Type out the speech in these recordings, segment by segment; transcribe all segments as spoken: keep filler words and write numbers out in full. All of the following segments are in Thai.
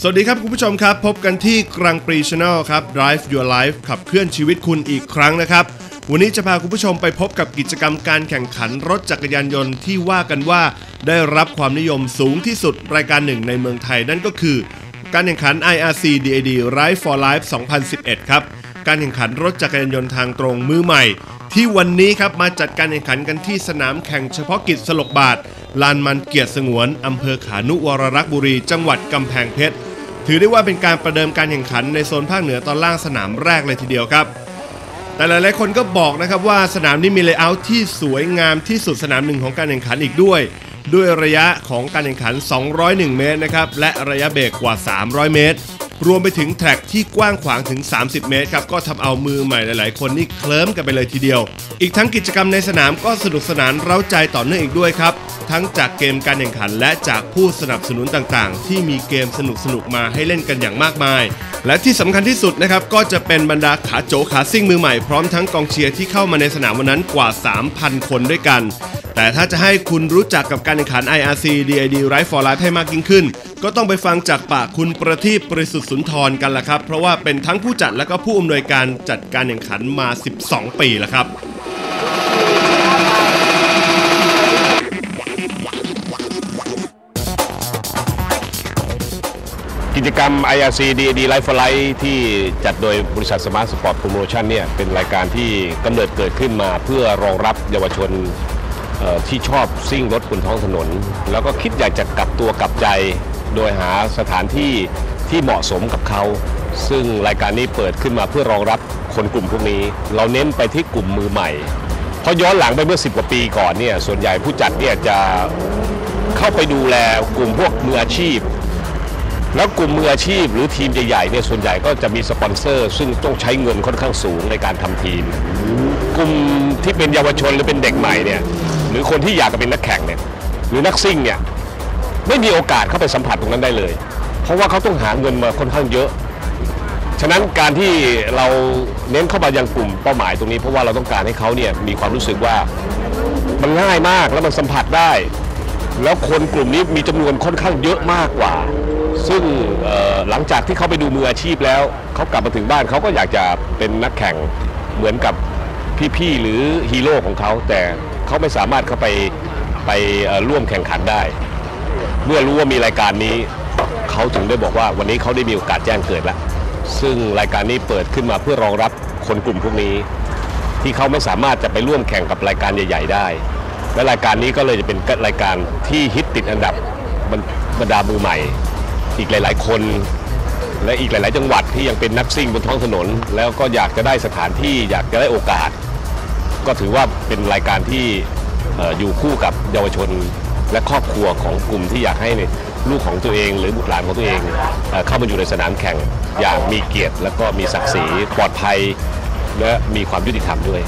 วัสดีครับคุณผู้ชมครับพบกันที่กรังปรี Channel ครับ Drive Your Life ขับเคลื่อนชีวิตคุณอีกครั้งนะครับวันนี้จะพาคุณผู้ชมไปพบกับกิจกรรมการแข่งขันรถจักรยานยนต์ที่ว่ากันว่าได้รับความนิยมสูงที่สุดรายการหนึ่งในเมืองไทยนั่นก็คือการแข่งขัน ไอ อาร์ ซี ดี เอ ดี Ride for Life สองพันสิบเอ็ดครับการแข่งขันรถจักรยานยนต์ทางตรงมือใหม่ที่วันนี้ครับมาจัดการแข่งขันกันที่สนามแข่งเฉพาะกิจสลกบาทลานมันเกียรติสงวนอำเภอขานุวรรักษ์บุรีจังหวัดกำแพงเพชรถือได้ว่าเป็นการประเดิมการแข่งขันในโซนภาคเหนือตอนล่างสนามแรกเลยทีเดียวครับแต่หลายๆคนก็บอกนะครับว่าสนามนี้มีเลเยอร์ที่สวยงามที่สุดสนามหนึ่งของการแข่งขันอีกด้วยด้วยระยะของการแข่งขันสองร้อยเอ็ดเมตรนะครับและระยะเบรกกว่าสามร้อยเมตรรวมไปถึงแทร็กที่กว้างขวางถึงสามสิบเมตรครับก็ทำเอามือใหม่หลายๆคนนี่เคลิ้มกันไปเลยทีเดียวอีกทั้งกิจกรรมในสนามก็สนุกสนานเร้าใจต่อเนื่องอีกด้วยครับทั้งจากเกมการแข่งขันและจากผู้สนับสนุนต่างๆที่มีเกมสนุกๆมาให้เล่นกันอย่างมากมายและที่สำคัญที่สุดนะครับก็จะเป็นบรรดาขาโจขาซิ่งมือใหม่พร้อมทั้งกองเชียร์ที่เข้ามาในสนามวันนั้นกว่า สามพัน คนด้วยกันแต่ถ้าจะให้คุณรู้จักกับการแข่งขัน ไอ อาร์ ซี ดี เอ ดี Ride for Life ให้มากยิ่งขึ้นก็ต้องไปฟังจากปากคุณประทีป บริสุทธิ์สุนทรกันล่ะครับเพราะว่าเป็นทั้งผู้จัดและก็ผู้อำนวยการจัดการแข่งขันมาสิบสองปีแล้วครับกิจกรรม ไอ อาร์ ซี ดี เอ ดี Ride for Life ที่จัดโดยบริษัท Smart Sport Promotion เนี่ยเป็นรายการที่กำเนิดเกิดขึ้นมาเพื่อรองรับเยาวชนที่ชอบซิ่งรถบนท้องถนนแล้วก็คิดอยากจะกลับตัวกลับใจโดยหาสถานที่ที่เหมาะสมกับเขาซึ่งรายการนี้เปิดขึ้นมาเพื่อรองรับคนกลุ่มพวกนี้เราเน้นไปที่กลุ่มมือใหม่เพราะย้อนหลังไปเมื่อสิบกว่าปีก่อนเนี่ยส่วนใหญ่ผู้จัดเนี่ยจะเข้าไปดูแลกลุ่มพวกมืออาชีพแล้วกลุ่มมืออาชีพหรือทีมใหญ่ๆเนี่ยส่วนใหญ่ก็จะมีสปอนเซอร์ซึ่งต้องใช้เงินค่อนข้างสูงในการทำทีมกลุ่มที่เป็นเยาวชนหรือเป็นเด็กใหม่เนี่ยหรือคนที่อยากจะเป็นนักแข่งเนี่ยหรือนักซิ่งเนี่ยไม่มีโอกาสเข้าไปสัมผัสตรงนั้นได้เลยเพราะว่าเขาต้องหาเงินมาค่อนข้างเยอะฉะนั้นการที่เราเน้นเข้ามายังกลุ่มเป้าหมายตรงนี้เพราะว่าเราต้องการให้เขาเนี่ยมีความรู้สึกว่ามันง่ายมากแล้วมันสัมผัสได้แล้วคนกลุ่มนี้มีจำนวนค่อนข้างเยอะมากกว่าซึ่งหลังจากที่เขาไปดูมืออาชีพแล้วเขากลับมาถึงบ้านเขาก็อยากจะเป็นนักแข่งเหมือนกับพี่ๆหรือฮีโร่ของเขาแต่เขาไม่สามารถเข้าไปไปร่วมแข่งขันได้เมื่อรู้ว่ามีรายการนี้เขาถึงได้บอกว่าวันนี้เขาได้มีโอกาสแจ้งเกิดแล้วซึ่งรายการนี้เปิดขึ้นมาเพื่อรองรับคนกลุ่มพวกนี้ที่เขาไม่สามารถจะไปร่วมแข่งกับรายการใหญ่ๆได้และรายการนี้ก็เลยจะเป็นรายการที่ฮิตติดอันดับบรรดามือใหม่อีกหลายๆคนและอีกหลายๆจังหวัดที่ยังเป็นนักซิ่งบนท้องถนนแล้วก็อยากจะได้สถานที่อยากจะได้โอกาสก็ถือว่าเป็นรายการที่อยู่คู่กับเยาวชนและครอบครัวของกลุ่มที่อยากให้ลูกของตัวเองหรือบุตรหลานของตัวเองเข้ามาอยู่ในสนามแข่งอย่างมีเกียรติและก็มีศักดิ์ศรีปลอดภัยและมีความยุติธรรมด้วย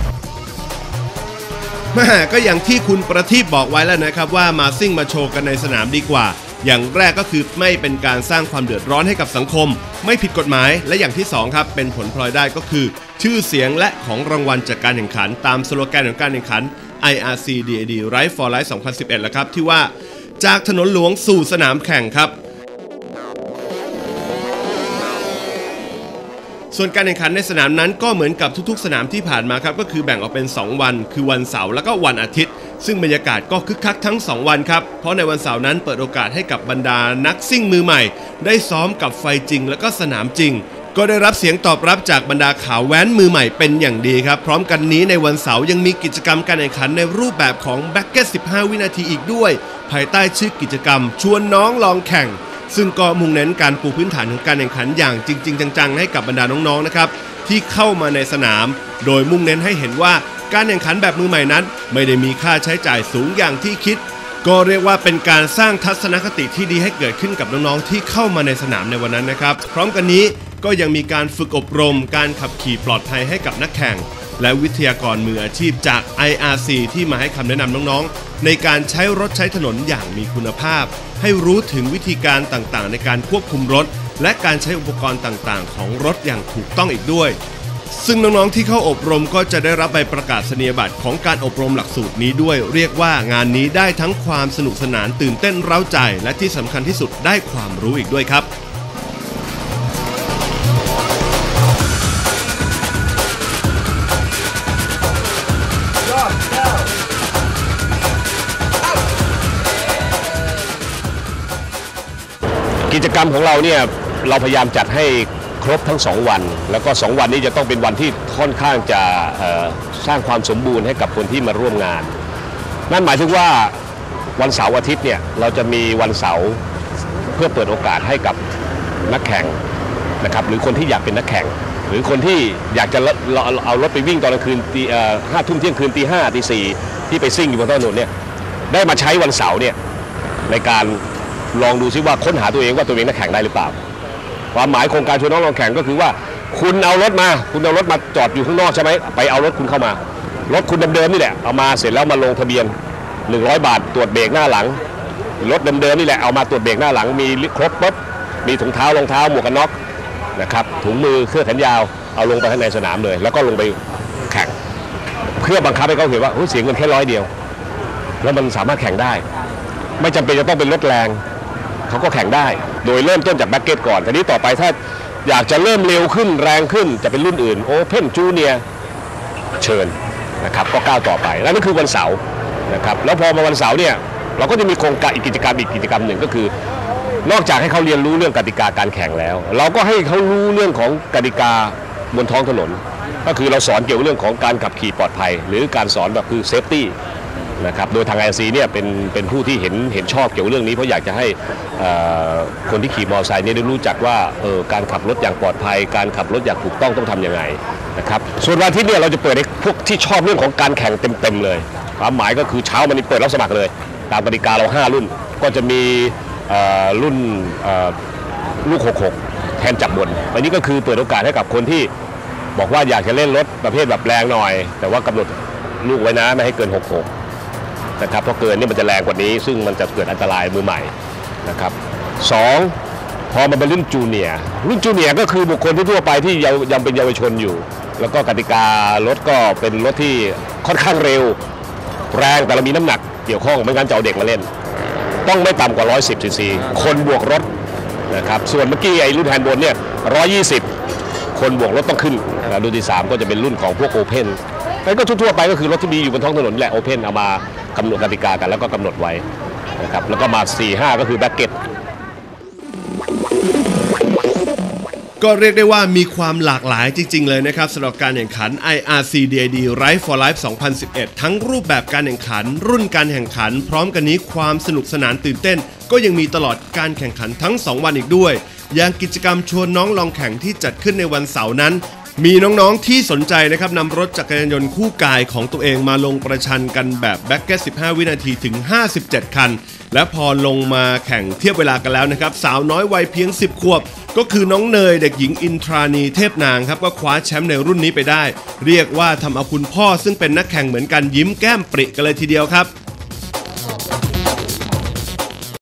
แม่ก็อย่างที่คุณประทีปบอกไว้แล้วนะครับว่ามาซิ่งมาโชว์กันในสนามดีกว่าอย่างแรกก็คือไม่เป็นการสร้างความเดือดร้อนให้กับสังคมไม่ผิดกฎหมายและอย่างที่สองครับเป็นผลพลอยได้ก็คือชื่อเสียงและของรางวัลจากการแข่งขันตามสโลแกนของการแข่งขัน ไอ อาร์ ซี ดี เอ ดี Ride for Life สองพันสิบเอ็ดแล้วครับที่ว่าจากถนนหลวงสู่สนามแข่งครับส่วนการแข่งขันในสนามนั้นก็เหมือนกับทุกๆสนามที่ผ่านมาครับก็คือแบ่งออกเป็นสองวันคือวันเสาร์แล้วก็วันอาทิตย์ซึ่งบรรยากาศก็คึกคักทั้งสองวันครับเพราะในวันเสาร์นั้นเปิดโอกาสให้กับบรรดานักซิ่งมือใหม่ได้ซ้อมกับไฟจริงแล้วก็สนามจริงก็ได้รับเสียงตอบรับจากบรรดาขาแว้นมือใหม่เป็นอย่างดีครับพร้อมกันนี้ในวันเสาร์ยังมีกิจกรรมการแข่งขันในรูปแบบของแบ็กเก็ตสิบห้าวินาทีอีกด้วยภายใต้ชื่อกิจกรรมชวนน้องลองแข่งซึ่งก็มุ่งเน้นการปูพื้นฐานของการแข่งขันอย่างจริงๆจังๆให้กับบรรดาน้องๆนะครับที่เข้ามาในสนามโดยมุ่งเน้นให้เห็นว่าการแข่งขันแบบมือใหม่นั้นไม่ได้มีค่าใช้จ่ายสูงอย่างที่คิดก็เรียกว่าเป็นการสร้างทัศนคติที่ดีให้เกิดขึ้นกับน้องๆที่เข้ามาในสนามในวันนั้นนะครับพร้อมกันนี้ก็ยังมีการฝึกอบรมการขับขี่ปลอดภัยให้กับนักแข่งและวิทยากรมืออาชีพจาก ไอ อาร์ ซี ที่มาให้คำแนะนำน้องๆในการใช้รถใช้ถนนอย่างมีคุณภาพให้รู้ถึงวิธีการต่างๆในการควบคุมรถและการใช้อุปกรณ์ต่างๆของรถอย่างถูกต้องอีกด้วยซึ่งน้องๆที่เข้าอบรมก็จะได้รับใบประกาศนียบัตรของการอบรมหลักสูตรนี้ด้วยเรียกว่างานนี้ได้ทั้งความสนุกสนานตื่นเต้นเร้าใจและที่สำคัญที่สุดได้ความรู้อีกด้วยครับกิจกรรมของเราเนี่ยเราพยายามจัดให้ครบทั้งสองวันแล้วก็สองวันนี้จะต้องเป็นวันที่ค่อนข้างจะสร้างความสมบูรณ์ให้กับคนที่มาร่วมงานนั่นหมายถึงว่าวันเสาร์อาทิตย์เนี่ยเราจะมีวันเสาร์เพื่อเปิดโอกาสให้กับนักแข่งนะครับหรือคนที่อยากเป็นนักแข่งหรือคนที่อยากจะเอารถไปวิ่งตอนกลางคืนตีห้าทุ่มเที่ยงคืนตีห้าตีสี่ที่ไปซิ่งอยู่บนถนนเนี่ยได้มาใช้วันเสาร์เนี่ยในการลองดูซิว่าค้นหาตัวเองว่าตัวเองนักแข่งได้หรือเปล่าความหมายโครงการชวนน้องลองแข่งก็คือว่าคุณเอารถมาคุณเอารถมาจอดอยู่ข้างนอกใช่ไหมไปเอารถคุณเข้ามารถคุณเดิมๆนี่แหละเอามาเสร็จแล้วมาลงทะเบียนหนึ่งร้อยบาทตรวจเบรกหน้าหลังรถเดิมๆนี่แหละเอามาตรวจเบรกหน้าหลังมีครบปุ๊บมีถุงเท้ารองเท้าหมวกกันน็อกนะครับถุงมือเครื่องแขนยาวเอาลงไปข้างในสนามเลยแล้วก็ลงไปแข่งเพื่อบังคับให้เขาเห็นว่าเสียเงินแค่ร้อยเดียวแล้วมันสามารถแข่งได้ไม่จำเป็นจะต้องเป็นรถแรงเขาก็แข่งได้โดยเริ่มต้นจากแบ็คเก็ตก่อนทีนี้ต่อไปถ้าอยากจะเริ่มเร็วขึ้นแรงขึ้นจะเป็นรุ่นอื่นโอเพ่นจูเนียร์เชิญนะครับก็ก้าวต่อไปแล้วนั่นคือวันเสาร์นะครับแล้วพอมาวันเสาร์เนี่ยเราก็จะมีโครงการอีกกิจกรรมอีกกิจกรรมหนึ่งก็คือนอกจากให้เขาเรียนรู้เรื่องกติกาการแข่งแล้วเราก็ให้เขารู้เรื่องของกติกาบนท้องถนนก็คือเราสอนเกี่ยวกับเรื่องของการขับขี่ปลอดภัยหรือการสอนแบบคือเซฟตี้นะครับโดยทาง ไอ อาร์ ซี เนี่ยเป็นเป็นผู้ที่เห็นเห็นชอบเกี่ยวกับเรื่องนี้เพราะอยากจะให้คนที่ขี่มอเตอร์ไซค์เนี่ยได้รู้จักว่าเออการขับรถอย่างปลอดภัยการขับรถอย่างถูกต้องต้องทำยังไงนะครับส่วนวันอาทิตย์เนี่ยเราจะเปิดให้พวกที่ชอบเรื่องของการแข่งเต็มๆเลยความหมายก็คือเช้ามันเปิดรับสมัครเลยตามกติกาเราห้ารุ่นก็จะมีรุ่นลูกหกหกแทนจับบนอันนี้ก็คือเปิดโอกาสให้กับคนที่บอกว่าอยากจะเล่นรถประเภทแบบแรงหน่อยแต่ว่ากำหนดลูกไว้นะไม่ให้เกินหกหกนะครับเพราะเกินนี่มันจะแรงกว่านี้ซึ่งมันจะเกิดอันตรายมือใหม่นะครับสองพอมันเป็นรุ่นจูเนียร์รุ่นจูเนียร์ก็คือบุคคลที่ทั่วไปที่ยังเป็นเยาวชนอยู่แล้วก็กติการถก็เป็นรถที่ค่อนข้างเร็วแรงแต่เรามีน้ำหนักเกี่ยวข้องไม่งั้นจะเอาเด็กมาเล่นต้องไม่ต่ำกว่าหนึ่งร้อยสิบซีซีคนบวกรถนะครับส่วนเมื่อกี้ไอ้รุ่นแฮนด์บนเนี่ยหนึ่งร้อยยี่สิบคนบวกรถต้องขึ้นนะรุ่นที่สามก็จะเป็นรุ่นของพวกโอเพ่นแล้วก็ทั่วๆไปก็คือรถที่มีอยู่บนท้องถนนแหละโอเพ่นเอามากำหนดกติกากันแล้วก็กำหนดไว้นะครับแล้วก็มา สี่ ห้า ก็คือแบ็คเก็ตก็เรียกได้ว่ามีความหลากหลายจริงๆเลยนะครับสำหรับการแข่งขัน ไอ อาร์ ซี ดี ไอ ดี Ride for Life สองพันสิบเอ็ดทั้งรูปแบบการแข่งขันรุ่นการแข่งขันพร้อมกันนี้ความสนุกสนานตื่นเต้นก็ยังมีตลอดการแข่งขันทั้งสองวันอีกด้วยอย่างกิจกรรมชวนน้องลองแข่งที่จัดขึ้นในวันเสาร์นั้นมีน้องๆที่สนใจนะครับนำรถจักรยานยนต์คู่กายของตัวเองมาลงประชันกันแบบแบ็คเก็ตสิบห้าวินาทีถึงห้าสิบเจ็ดคันและพอลงมาแข่งเทียบเวลากันแล้วนะครับสาวน้อยวัยเพียงสิบขวบก็คือน้องเนยเด็กหญิงอินทรานีเทพนางครับก็คว้าแชมป์ในรุ่นนี้ไปได้เรียกว่าทำเอาคุณพ่อซึ่งเป็นนักแข่งเหมือนกันยิ้มแก้มปริกันเลยทีเดียวครับ